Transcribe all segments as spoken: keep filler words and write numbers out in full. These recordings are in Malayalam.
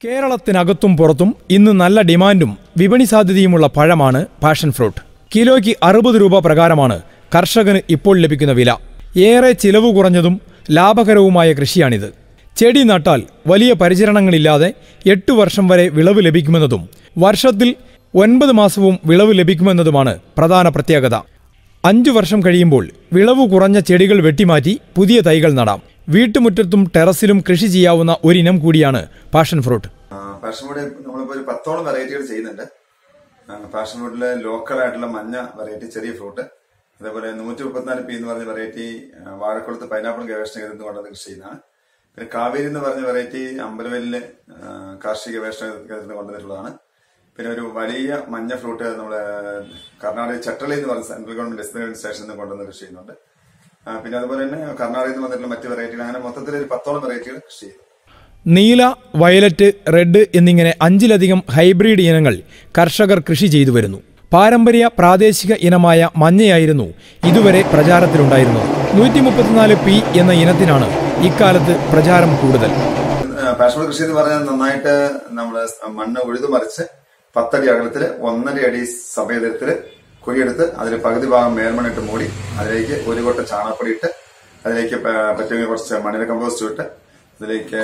കേരളത്തിനകത്തും പുറത്തും ഇന്ന് നല്ല ഡിമാൻഡും വിപണി സാധ്യതയുമുള്ള പഴമാണ് പാഷൻ ഫ്രൂട്ട്. കിലോയ്ക്ക് അറുപത് രൂപ പ്രകാരമാണ് കർഷകന് ഇപ്പോൾ ലഭിക്കുന്ന വില. ഏറെ ചിലവ് കുറഞ്ഞതും ലാഭകരവുമായ കൃഷിയാണിത്. ചെടി നട്ടാൽ വലിയ പരിചരണങ്ങളില്ലാതെ എട്ടു വർഷം വരെ വിളവ് ലഭിക്കുമെന്നതും വർഷത്തിൽ ഒൻപത് മാസവും വിളവ് ലഭിക്കുമെന്നതുമാണ് പ്രധാന പ്രത്യേകത. അഞ്ചു വർഷം കഴിയുമ്പോൾ വിളവ് കുറഞ്ഞ ചെടികൾ വെട്ടിമാറ്റി പുതിയ തൈകൾ നടാം. വീട്ടുമുറ്റത്തും ടെറസിലും കൃഷി ചെയ്യാവുന്ന ഒരിനം കൂടിയാണ് പാഷൻ ഫ്രൂട്ട്. പാഷൻ ഫ്രൂട്ട് നമ്മളിപ്പോൾ ഒരു പത്തോളം വെറൈറ്റികൾ ചെയ്യുന്നുണ്ട്. പാഷൻ ഫ്രൂട്ടിലെ ലോക്കൽ ആയിട്ടുള്ള മഞ്ഞ വെറൈറ്റി ചെറിയ ഫ്രൂട്ട്, അതേപോലെ നൂറ്റി മുപ്പത്തിനാല് പി എന്ന് പറഞ്ഞ വെറൈറ്റി വാഴക്കുളത്ത് പൈനാപ്പിൾ ഗവേഷണ കേന്ദ്രത്തിൽ കൊണ്ടുവന്ന് കൃഷി ചെയ്യുന്നതാണ്. പിന്നെ കാവേരി എന്ന് പറഞ്ഞ വെറൈറ്റി അമ്പലവയലിലെ കാർഷിക ഗവേഷണ കേന്ദ്രത്തിൽ കൊണ്ടുവന്നിട്ടുള്ളതാണ്. പിന്നെ ഒരു വലിയ മഞ്ഞ ഫ്രൂട്ട് നമ്മുടെ കർണാടക ചട്ടളി എന്ന് പറഞ്ഞ സെൻട്രൽ ഗവൺമെന്റ് എക്സ്പെരിമെന്റ് സ്റ്റേഷനിൽ നിന്ന് കൊണ്ടുവന്ന് കൃഷി ചെയ്യുന്നുണ്ട്. പിന്നെ അതുപോലെ തന്നെ കർണാടകയിൽ നിന്ന് വന്നിട്ടുള്ള മറ്റ് വെറൈറ്റികൾ, അങ്ങനെ മൊത്തത്തിൽ ഒരു പത്തോളം വെറൈറ്റികൾ കൃഷി ചെയ്തു. നീല, വയലറ്റ്, റെഡ് എന്നിങ്ങനെ അഞ്ചിലധികം ഹൈബ്രിഡ് ഇനങ്ങൾ കർഷകർ കൃഷി ചെയ്തു വരുന്നു. പാരമ്പര്യ പ്രാദേശിക ഇനമായ മഞ്ഞയായിരുന്നു ഇതുവരെ പ്രചാരത്തിലുണ്ടായിരുന്നത്. നൂറ്റി മുപ്പത്തിനാല് പി എന്ന ഇനത്തിനാണ് ഇക്കാലത്ത് പ്രചാരം കൂടുതൽ. പാഷൻ ഫ്രൂട്ട് കൃഷി എന്ന് പറഞ്ഞാൽ നന്നായിട്ട് നമ്മള് മണ്ണ് ഉഴുതു മറിച്ച് പത്തടി അകലത്തില് ഒന്നര അടി സഭേദത്തില് കുഴിയെടുത്ത് അതിൽ പകുതി ഭാഗം മേൽമണ്ണിട്ട് മൂടി അതിലേക്ക് ഒരു കൊട്ട ചാണകപ്പൊടി ഇട്ട് അതിലേക്ക് പറ്റുമെങ്കിൽ കുറച്ച് മണ്ണിര കമ്പോസ്റ്റ് ഇട്ട് അതിലേക്ക്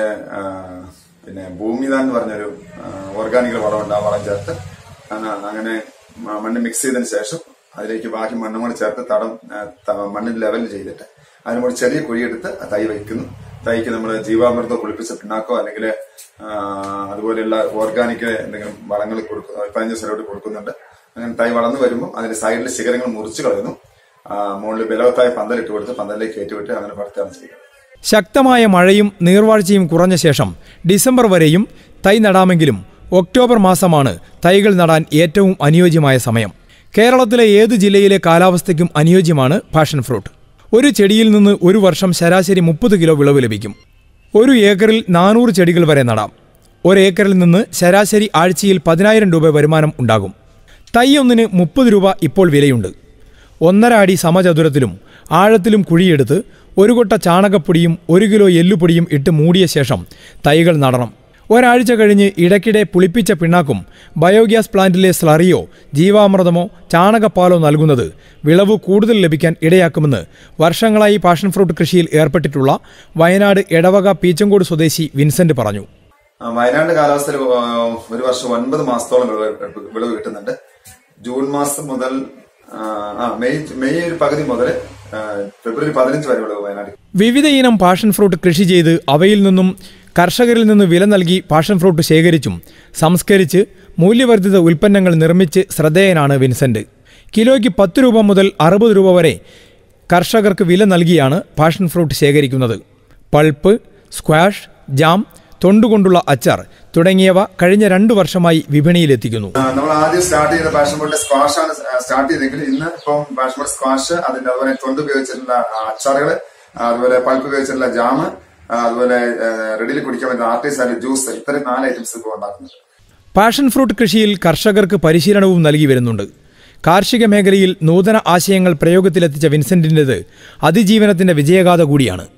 പിന്നെ ഭൂമിദാൻ എന്ന് പറഞ്ഞൊരു ഓർഗാനിക് വളമുണ്ട്. ആ വളം ചേർത്ത് അങ്ങനെ മണ്ണ് മിക്സ് ചെയ്തതിന് ശേഷം അതിലേക്ക് ബാക്കി മണ്ണും കൂടി ചേർത്ത് തടം മണ്ണിൽ ലെവൽ ചെയ്തിട്ട് അതിന് കൂടി ചെറിയ കുഴിയെടുത്ത് തൈ വയ്ക്കുന്നു. തൈക്ക് നമ്മൾ ജീവാമൃതോ കുളിപ്പിച്ച പിണ്ണാക്കോ അല്ലെങ്കിൽ അതുപോലെയുള്ള ഓർഗാനിക് എന്തെങ്കിലും വളങ്ങൾ കൊടുക്കും, പതിനഞ്ച് ദിവസത്തോട്ട് കൊടുക്കുന്നുണ്ട്. അങ്ങനെ തൈ വളർന്നു വരുമ്പോൾ അതിന്റെ സൈഡിൽ ശിഖരങ്ങൾ മുറിച്ചു കളയുന്നു. മുകളിൽ ബലവത്തായ പന്തലിട്ട് കൊടുത്ത് പന്തലിലേക്ക് കയറ്റിവിട്ട് അങ്ങനെ വളർത്തുകയാണ് ചെയ്യുന്നത്. ശക്തമായ മഴയും നീർവാഴ്ചയും കുറഞ്ഞ ശേഷം ഡിസംബർ വരെയും തൈ നടാമെങ്കിലും ഒക്ടോബർ മാസമാണ് തൈകൾ നടാൻ ഏറ്റവും അനുയോജ്യമായ സമയം. കേരളത്തിലെ ഏത് ജില്ലയിലെ കാലാവസ്ഥയ്ക്കും അനുയോജ്യമാണ് പാഷൻ ഫ്രൂട്ട്. ഒരു ചെടിയിൽ നിന്ന് ഒരു വർഷം ശരാശരി മുപ്പത് കിലോ വിളവ് ലഭിക്കും. ഒരു ഏക്കറിൽ നാനൂറ് ചെടികൾ വരെ നടാം. ഒരേക്കറിൽ നിന്ന് ശരാശരി ആഴ്ചയിൽ പതിനായിരം രൂപ വരുമാനം ഉണ്ടാകും. തൈ ഒന്നിന് മുപ്പത് രൂപ ഇപ്പോൾ വിലയുണ്ട്. ഒന്നര അടി സമചതുരത്തിലും ആഴത്തിലും കുഴിയെടുത്ത് ഒരു കൊട്ട ചാണകപ്പൊടിയും ഒരു കിലോ എല്ലുപൊടിയും ഇട്ട് മൂടിയ ശേഷം തൈകൾ നടണം. ഒരാഴ്ച കഴിഞ്ഞ് ഇടയ്ക്കിടെ പുളിപ്പിച്ച പിണ്ണാക്കും ബയോഗ്യാസ് പ്ലാന്റിലെ സ്ലറിയോ ജീവാമൃതമോ ചാണകപ്പാലോ നൽകുന്നത് വിളവ് കൂടുതൽ ലഭിക്കാൻ ഇടയാക്കുമെന്ന് വർഷങ്ങളായി പാഷൻ ഫ്രൂട്ട് കൃഷിയിൽ ഏർപ്പെട്ടിട്ടുള്ള വയനാട് എടവക പീച്ചങ്കോട് സ്വദേശി വിൻസെന്റ് പറഞ്ഞു. വയനാട് കാലാവസ്ഥയിൽ ഒരു വർഷം ഒൻപത് മാസത്തോളം വിളവ് കിട്ടുന്നുണ്ട്. ജൂൺ മാസം മുതൽ മെയ് മെയ് ഒരു പകുതി മുതൽ ഫെബ്രുവരി പതിനഞ്ച് വരെ വിളവ് വയനാട്. വിവിധ ഇനം പാഷൻ ഫ്രൂട്ട് കൃഷി ചെയ്ത് അവയിൽ നിന്നും കർഷകരിൽ നിന്ന് വില നൽകി പാഷൻ ഫ്രൂട്ട് ശേഖരിച്ചും സംസ്കരിച്ച് മൂല്യവർദ്ധിത ഉൽപ്പന്നങ്ങൾ നിർമ്മിച്ച് ശ്രദ്ധേയനാണ് വിൻസെന്റ്. കിലോയ്ക്ക് പത്ത് രൂപ മുതൽ അറുപത് രൂപ വരെ കർഷകർക്ക് വില നൽകിയാണ് പാഷൻ ഫ്രൂട്ട് ശേഖരിക്കുന്നത്. പൾപ്പ്, സ്ക്വാഷ്, ജാം, തൊണ്ടുകൊണ്ടുള്ള അച്ചാർ തുടങ്ങിയവ കഴിഞ്ഞ രണ്ടു വർഷമായി വിപണിയിലെത്തിക്കുന്നു. നമ്മൾ ആദ്യം സ്റ്റാർട്ട് ചെയ്ത പാഷൻ ഫ്രൂട്ടിന്റെ സ്ക്വാഷ് ആണ് സ്റ്റാർട്ട് ചെയ്തെങ്കിൽ ഇന്ന് ഇപ്പം പാഷൻ ഫ്രൂട്ട് സ്ക്വാഷ്, അതിന്റെ അതുപോലെ തൊണ്ട് ഉപയോഗിച്ചിട്ടുള്ള അച്ചാറുകൾ, അതുപോലെ പൾപ്പ് ഉപയോഗിച്ചിട്ടുള്ള ജാം, അതുപോലെ റെഡിയിൽ കുടിക്കാൻ പറ്റുന്ന ആർട്ടിസാൻ ജ്യൂസ്, ഇത്തരം നാല് ഐറ്റംസ് ഇപ്പോൾ ഉണ്ടാക്കുന്നത്. പാഷൻ ഫ്രൂട്ട് കൃഷിയിൽ കർഷകർക്ക് പരിശീലനവും നൽകി വരുന്നുണ്ട്. കാർഷിക മേഖലയിൽ നൂതന ആശയങ്ങൾ പ്രയോഗത്തിലെത്തിച്ച വിൻസെന്റിൻ്റെത് അതിജീവനത്തിന്റെ വിജയഗാഥ കൂടിയാണ്.